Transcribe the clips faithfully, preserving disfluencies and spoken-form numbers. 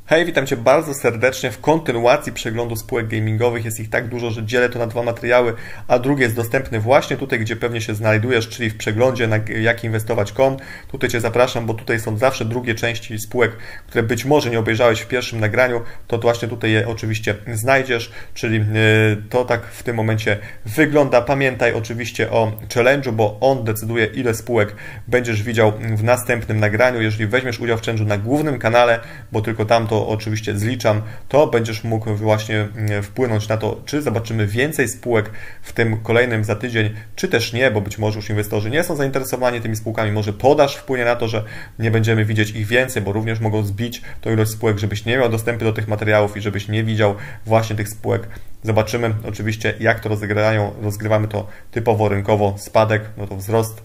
Hej, witam Cię bardzo serdecznie w kontynuacji przeglądu spółek gamingowych. Jest ich tak dużo, że dzielę to na dwa materiały, a drugi jest dostępny właśnie tutaj, gdzie pewnie się znajdujesz, czyli w przeglądzie na jakinwestować kropka com. Tutaj Cię zapraszam, bo tutaj są zawsze drugie części spółek, które być może nie obejrzałeś w pierwszym nagraniu, to właśnie tutaj je oczywiście znajdziesz, czyli to tak w tym momencie wygląda. Pamiętaj oczywiście o challenge'u, bo on decyduje, ile spółek będziesz widział w następnym nagraniu. Jeżeli weźmiesz udział w challenge'u na głównym kanale, bo tylko tam to oczywiście zliczam, to będziesz mógł właśnie wpłynąć na to, czy zobaczymy więcej spółek w tym kolejnym za tydzień, czy też nie, bo być może już inwestorzy nie są zainteresowani tymi spółkami, może podaż wpłynie na to, że nie będziemy widzieć ich więcej, bo również mogą zbić tą ilość spółek, żebyś nie miał dostępu do tych materiałów i żebyś nie widział właśnie tych spółek. Zobaczymy oczywiście, jak to rozegrają. Rozgrywamy to typowo rynkowo. Spadek, no to wzrost,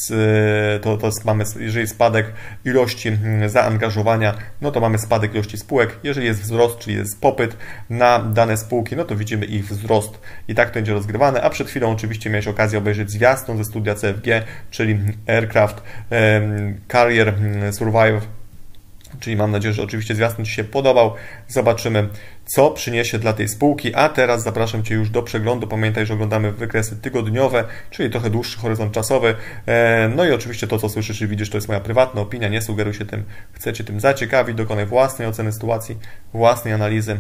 to, to mamy, jeżeli spadek ilości zaangażowania, no to mamy spadek ilości spółek. Jeżeli jest wzrost, czyli jest popyt na dane spółki, no to widzimy ich wzrost. I tak to będzie rozgrywane. A przed chwilą oczywiście miałeś okazję obejrzeć zwiastun ze studia C F G, czyli Aircraft Carrier Survive. Czyli mam nadzieję, że oczywiście zwiastun Ci się podobał. Zobaczymy, co przyniesie dla tej spółki. A teraz zapraszam Cię już do przeglądu. Pamiętaj, że oglądamy wykresy tygodniowe, czyli trochę dłuższy horyzont czasowy. No i oczywiście to, co słyszysz i widzisz, to jest moja prywatna opinia. Nie sugeruj się tym. Chcę Cię tym zaciekawić. Dokonaj własnej oceny sytuacji, własnej analizy.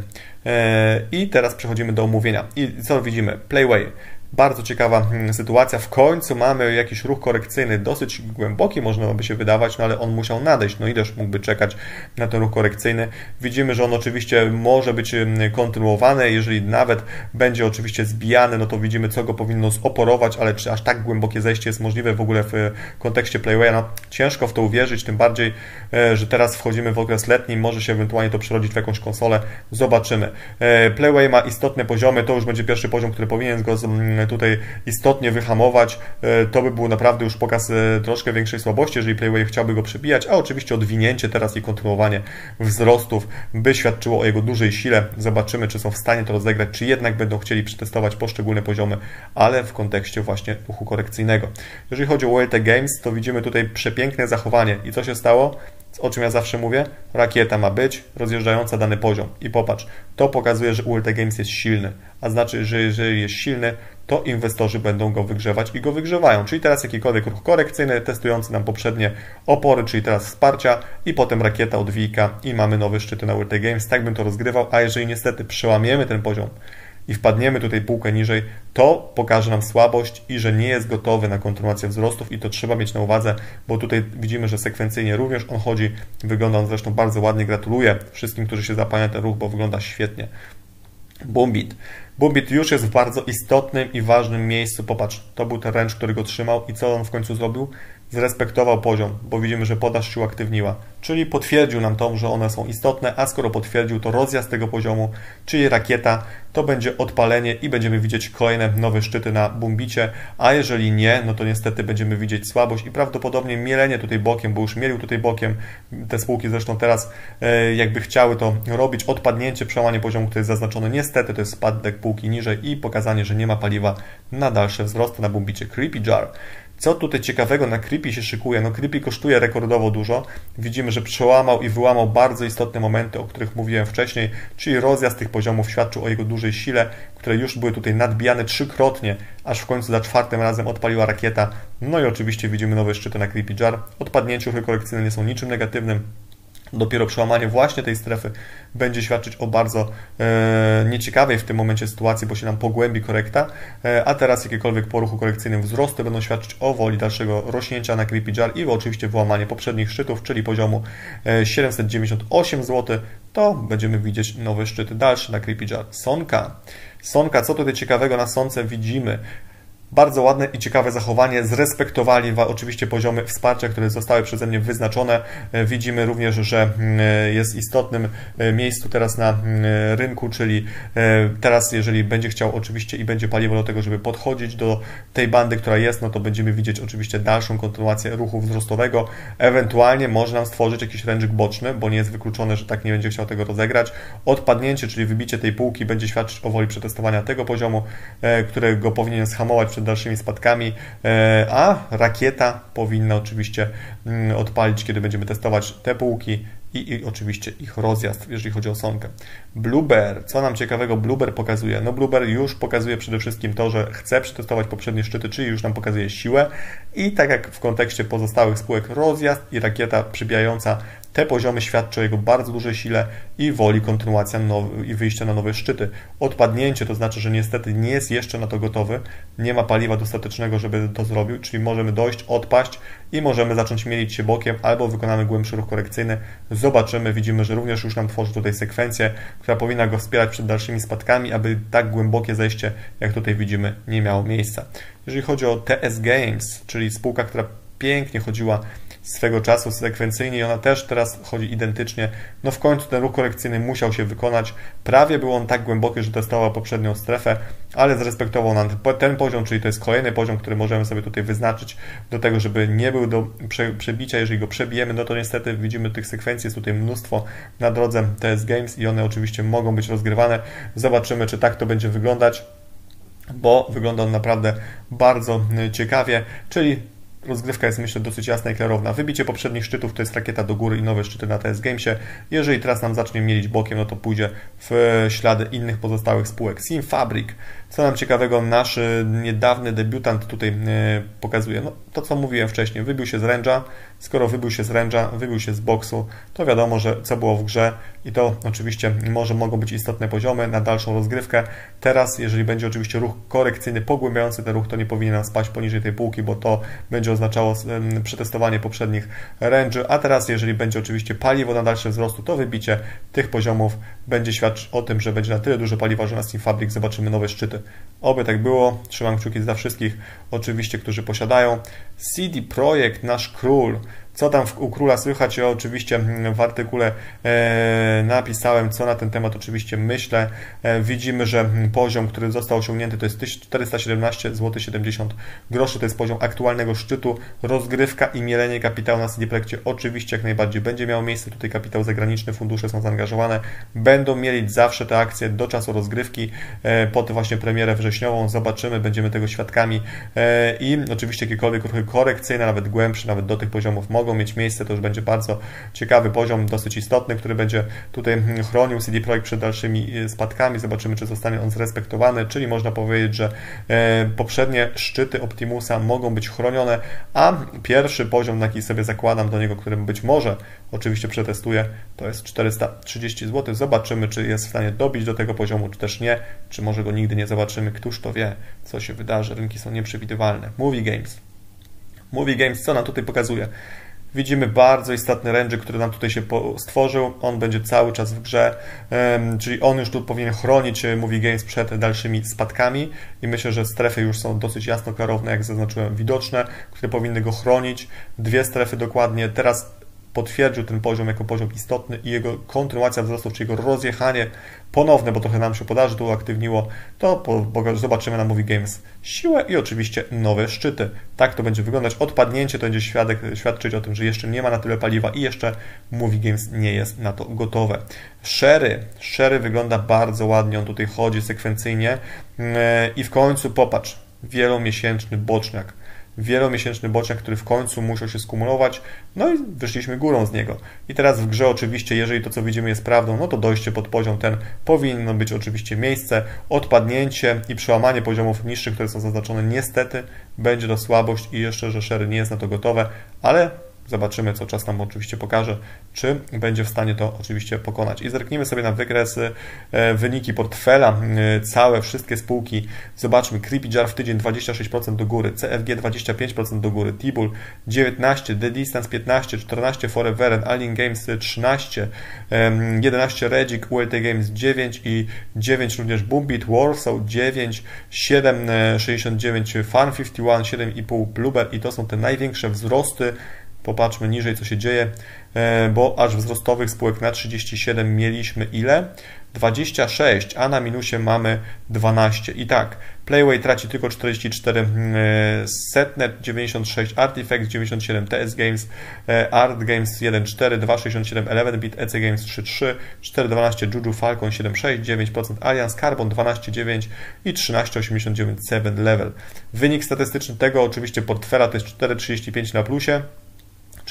I teraz przechodzimy do omówienia. I co widzimy? Playway. Bardzo ciekawa sytuacja. W końcu mamy jakiś ruch korekcyjny, dosyć głęboki, można by się wydawać, no ale on musiał nadejść. No ileż mógłby czekać na ten ruch korekcyjny. Widzimy, że on oczywiście może być kontynuowany. Jeżeli nawet będzie oczywiście zbijany, no to widzimy, co go powinno zoporować, ale czy aż tak głębokie zejście jest możliwe w ogóle w kontekście Playwaya? No, ciężko w to uwierzyć, tym bardziej, że teraz wchodzimy w okres letni, może się ewentualnie to przerodzić w jakąś konsolę. Zobaczymy. Playway ma istotne poziomy, to już będzie pierwszy poziom, który powinien go tutaj istotnie wyhamować. To by był naprawdę już pokaz troszkę większej słabości, jeżeli Playway chciałby go przebijać, a oczywiście odwinięcie teraz i kontynuowanie wzrostów by świadczyło o jego dużej sile. Zobaczymy, czy są w stanie to rozegrać, czy jednak będą chcieli przetestować poszczególne poziomy, ale w kontekście właśnie ruchu korekcyjnego. Jeżeli chodzi o U L T Games, to widzimy tutaj przepiękne zachowanie. I co się stało? O czym ja zawsze mówię? Rakieta ma być rozjeżdżająca dany poziom. I popatrz, to pokazuje, że U L T Games jest silny, a znaczy, że jeżeli jest silny, to inwestorzy będą go wygrzewać i go wygrzewają. Czyli teraz jakikolwiek ruch korekcyjny, testujący nam poprzednie opory, czyli teraz wsparcia i potem rakieta odwijka i mamy nowe szczyty na U L T Games. Tak bym to rozgrywał, a jeżeli niestety przełamiemy ten poziom i wpadniemy tutaj półkę niżej, to pokaże nam słabość i że nie jest gotowy na kontynuację wzrostów i to trzeba mieć na uwadze, bo tutaj widzimy, że sekwencyjnie również on chodzi, wygląda on zresztą bardzo ładnie, gratuluję wszystkim, którzy się zapają ten ruch, bo wygląda świetnie. Boombit. Boombit już jest w bardzo istotnym i ważnym miejscu. Popatrz, to był ten range, który go trzymał i co on w końcu zrobił? Zrespektował poziom, bo widzimy, że podaż się uaktywniła, czyli potwierdził nam to, że one są istotne, a skoro potwierdził, to rozjazd tego poziomu, czyli rakieta, to będzie odpalenie i będziemy widzieć kolejne nowe szczyty na Boombicie, a jeżeli nie, no to niestety będziemy widzieć słabość i prawdopodobnie mielenie tutaj bokiem, bo już mielił tutaj bokiem, te spółki zresztą teraz e, jakby chciały to robić, odpadnięcie, przełamanie poziomu, który jest zaznaczony, niestety to jest spadek półki niżej i pokazanie, że nie ma paliwa na dalsze wzrosty na Boombicie. Creepy Jar. Co tutaj ciekawego na Creepy się szykuje? No Creepy kosztuje rekordowo dużo. Widzimy, że przełamał i wyłamał bardzo istotne momenty, o których mówiłem wcześniej, czyli rozjazd tych poziomów świadczył o jego dużej sile, które już były tutaj nadbijane trzykrotnie, aż w końcu za czwartym razem odpaliła rakieta. No i oczywiście widzimy nowe szczyty na Creepy Jar. Odpadnięcie ruchy korekcyjne nie są niczym negatywnym. Dopiero przełamanie właśnie tej strefy będzie świadczyć o bardzo e, nieciekawej w tym momencie sytuacji, bo się nam pogłębi korekta, e, a teraz jakiekolwiek po ruchu korekcyjnym wzrosty będą świadczyć o woli dalszego rośnięcia na Creepy Jar i oczywiście wyłamanie poprzednich szczytów, czyli poziomu e, siedemset dziewięćdziesiąt osiem złotych, to będziemy widzieć nowe szczyty dalsze na Creepy Jar. Sonka. Sonka, co tutaj ciekawego na Sonce widzimy? Bardzo ładne i ciekawe zachowanie, zrespektowali oczywiście poziomy wsparcia, które zostały przeze mnie wyznaczone. Widzimy również, że jest istotnym miejscu teraz na rynku, czyli teraz jeżeli będzie chciał oczywiście i będzie paliwo do tego, żeby podchodzić do tej bandy, która jest, no to będziemy widzieć oczywiście dalszą kontynuację ruchu wzrostowego. Ewentualnie może nam stworzyć jakiś ręczyk boczny, bo nie jest wykluczone, że tak nie będzie chciał tego rozegrać. Odpadnięcie, czyli wybicie tej półki będzie świadczyć o woli przetestowania tego poziomu, którego powinien schamować przed dalszymi spadkami, a rakieta powinna oczywiście odpalić, kiedy będziemy testować te półki i, i oczywiście ich rozjazd, jeżeli chodzi o Sonkę. Bluebear, co nam ciekawego Bluebear pokazuje? No Bluebear już pokazuje przede wszystkim to, że chce przetestować poprzednie szczyty, czyli już nam pokazuje siłę i tak jak w kontekście pozostałych spółek rozjazd i rakieta przybijająca te poziomy świadczy o jego bardzo dużej sile i woli kontynuacja nowy, i wyjścia na nowe szczyty. Odpadnięcie to znaczy, że niestety nie jest jeszcze na to gotowy, nie ma paliwa dostatecznego, żeby to zrobił, czyli możemy dojść, odpaść i możemy zacząć mielić się bokiem albo wykonamy głębszy ruch korekcyjny. Zobaczymy, widzimy, że również już nam tworzy tutaj sekwencję, która powinna go wspierać przed dalszymi spadkami, aby tak głębokie zejście, jak tutaj widzimy, nie miało miejsca. Jeżeli chodzi o T S Games, czyli spółka, która pięknie chodziła swego czasu sekwencyjnie i ona też teraz chodzi identycznie. No w końcu ten ruch korekcyjny musiał się wykonać. Prawie był on tak głęboki, że testowała poprzednią strefę, ale zrespektował nam ten poziom, czyli to jest kolejny poziom, który możemy sobie tutaj wyznaczyć do tego, żeby nie był do przebicia. Jeżeli go przebijemy, no to niestety widzimy tych sekwencji, jest tutaj mnóstwo na drodze T S Games i one oczywiście mogą być rozgrywane. Zobaczymy, czy tak to będzie wyglądać, bo wygląda on naprawdę bardzo ciekawie, czyli rozgrywka jest, myślę, dosyć jasna i klarowna. Wybicie poprzednich szczytów to jest rakieta do góry i nowe szczyty na T S Gamesie. Jeżeli teraz nam zacznie mielić bokiem, no to pójdzie w ślady innych pozostałych spółek. Simfabrik. Co nam ciekawego nasz niedawny debiutant tutaj pokazuje? No to, co mówiłem wcześniej. Wybił się z range'a. Skoro wybił się z range'a, wybił się z boksu, to wiadomo, że co było w grze i to oczywiście może mogą być istotne poziomy na dalszą rozgrywkę. Teraz, jeżeli będzie oczywiście ruch korekcyjny, pogłębiający ten ruch, to nie powinien nam spaść poniżej tej półki, bo to będzie oznaczało przetestowanie poprzednich range'y, a teraz, jeżeli będzie oczywiście paliwo na dalszy wzrostu, to wybicie tych poziomów będzie świadczyć o tym, że będzie na tyle dużo paliwa, że na Simfabrik zobaczymy nowe szczyty. Oby tak było. Trzymam kciuki dla wszystkich, oczywiście, którzy posiadają. C D Projekt, nasz król. Co tam w, u króla słychać? Ja oczywiście w artykule e, napisałem, co na ten temat oczywiście myślę. E, widzimy, że poziom, który został osiągnięty, to jest tysiąc czterysta siedemnaście złotych siedemdziesiąt groszy. To jest poziom aktualnego szczytu. Rozgrywka i mielenie kapitału na C D Projekcie oczywiście jak najbardziej będzie miało miejsce. Tutaj kapitał zagraniczny, fundusze są zaangażowane. Będą mielić zawsze te akcje do czasu rozgrywki, e, pod właśnie premierę wrześniową. Zobaczymy, będziemy tego świadkami e, i oczywiście jakiekolwiek ruchy korekcyjne, nawet głębsze, nawet do tych poziomów mogą mieć miejsce. To już będzie bardzo ciekawy poziom, dosyć istotny, który będzie tutaj chronił C D Projekt przed dalszymi spadkami. Zobaczymy, czy zostanie on zrespektowany, czyli można powiedzieć, że e, poprzednie szczyty Optimusa mogą być chronione, a pierwszy poziom, na jaki sobie zakładam do niego, którym być może oczywiście przetestuję, to jest czterysta trzydzieści złotych. Zobaczymy, czy jest w stanie dobić do tego poziomu, czy też nie, czy może go nigdy nie zobaczymy. Któż to wie, co się wydarzy. Rynki są nieprzewidywalne. Movie Games. Movie Games, co nam tutaj pokazuje? Widzimy bardzo istotny range, który nam tutaj się stworzył. On będzie cały czas w grze, czyli on już tu powinien chronić Movie Games przed dalszymi spadkami i myślę, że strefy już są dosyć jasno klarowne, jak zaznaczyłem, widoczne, które powinny go chronić. Dwie strefy dokładnie. Teraz potwierdził ten poziom jako poziom istotny i jego kontynuacja wzrostów, czyli jego rozjechanie ponowne, bo trochę nam się podarzy, tu uaktywniło, to po, zobaczymy na Movie Games siłę i oczywiście nowe szczyty. Tak to będzie wyglądać. Odpadnięcie to będzie świadek, świadczyć o tym, że jeszcze nie ma na tyle paliwa i jeszcze Movie Games nie jest na to gotowe. Sherry. Sherry wygląda bardzo ładnie, on tutaj chodzi sekwencyjnie i w końcu popatrz, wielomiesięczny boczniak. Wielomiesięczny boczniak, który w końcu musiał się skumulować, no i wyszliśmy górą z niego. I teraz w grze oczywiście, jeżeli to co widzimy jest prawdą, no to dojście pod poziom ten powinno być oczywiście miejsce, odpadnięcie i przełamanie poziomów niższych, które są zaznaczone, niestety będzie to słabość i jeszcze, że Sherry nie jest na to gotowe, ale zobaczymy, co czas nam oczywiście pokaże, czy będzie w stanie to oczywiście pokonać. I zerknijmy sobie na wykresy, e, wyniki portfela, e, całe, wszystkie spółki. Zobaczmy, Creepy Jar w tydzień dwadzieścia sześć procent do góry, C F G dwadzieścia pięć procent do góry, T-Bull dziewiętnaście, The Distance piętnaście, czternaście Forever, Alien Games trzynaście, e, jedenaście Regic, U L T Games dziewięć i dziewięć również Boombit, Warsaw dziewięć, siedem sześćdziesiąt dziewięć Farm pięćdziesiąt jeden, siedem i pół Bluebear i to są te największe wzrosty. Popatrzmy niżej, co się dzieje, bo aż wzrostowych spółek na trzydzieści siedem mieliśmy ile? dwadzieścia sześć, a na minusie mamy dwanaście. I tak, Playway traci tylko czterdzieści cztery, Setnet dziewięćdziesiąt sześć, Artifacts dziewięćdziesiąt siedem, T S Games, Art Games jeden cztery, dwa sześćdziesiąt siedem, eleven bit, E C Games trzy trzy, cztery dwanaście, Juju Falcon siedem sześć, dziewięć procent, Alliance Carbon dwanaście dziewięć i trzynaście osiemdziesiąt dziewięć Seven Level. Wynik statystyczny tego oczywiście portfela to jest cztery trzydzieści pięć na plusie,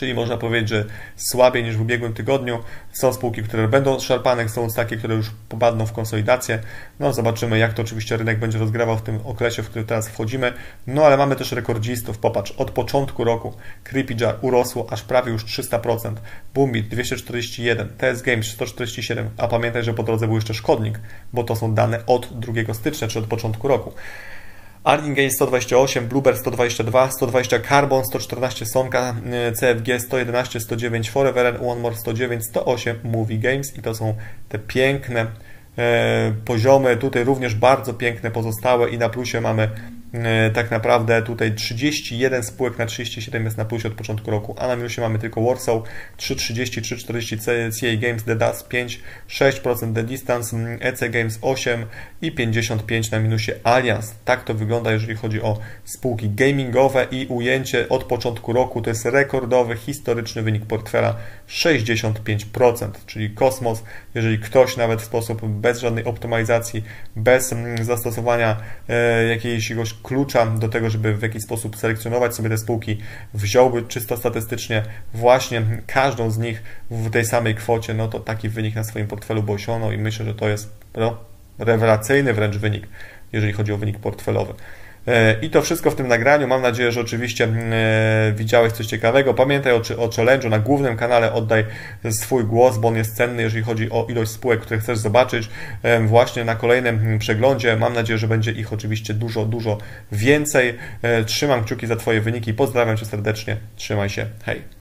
Czyli można powiedzieć, że słabiej niż w ubiegłym tygodniu. Są spółki, które będą szarpane, są takie, które już popadną w konsolidację. No zobaczymy, jak to oczywiście rynek będzie rozgrywał w tym okresie, w który teraz wchodzimy. No ale mamy też rekordzistów. Popatrz, od początku roku Creepyjar urosło aż prawie już trzysta procent. Boombit dwieście czterdzieści jeden, T S Games sto czterdzieści siedem, a pamiętaj, że po drodze był jeszcze Szkodnik, bo to są dane od drugiego stycznia, czy od początku roku. Earning Gain sto dwadzieścia osiem, Bluebird sto dwadzieścia dwa, sto dwadzieścia Carbon, sto czternaście Sonka, C F G sto jedenaście, sto dziewięć Forever, One More sto dziewięć, sto osiem Movie Games i to są te piękne e, poziomy, tutaj również bardzo piękne pozostałe i na plusie mamy e, tak naprawdę tutaj trzydzieści jeden spółek na trzydzieści siedem jest na plusie od początku roku, a na minusie mamy tylko Warsaw trzy trzydzieści, trzy czterdzieści C A Games, The Dust pięć, sześć procent The Distance, E C Games osiem i pięćdziesiąt pięć na minusie Allianz. Tak to wygląda, jeżeli chodzi o spółki gamingowe i ujęcie od początku roku to jest rekordowy, historyczny wynik portfela sześćdziesiąt pięć procent, czyli kosmos. Jeżeli ktoś nawet w sposób bez żadnej optymalizacji, bez zastosowania e, jakiegoś klucza do tego, żeby w jakiś sposób selekcjonować sobie te spółki, wziąłby czysto statystycznie właśnie każdą z nich w tej samej kwocie, no to taki wynik na swoim portfelu by osiągnął i myślę, że to jest no, rewelacyjny wręcz wynik, jeżeli chodzi o wynik portfelowy. I to wszystko w tym nagraniu. Mam nadzieję, że oczywiście widziałeś coś ciekawego. Pamiętaj o, o challenge'u na głównym kanale. Oddaj swój głos, bo on jest cenny, jeżeli chodzi o ilość spółek, które chcesz zobaczyć właśnie na kolejnym przeglądzie. Mam nadzieję, że będzie ich oczywiście dużo, dużo więcej. Trzymam kciuki za Twoje wyniki. Pozdrawiam Cię serdecznie. Trzymaj się. Hej.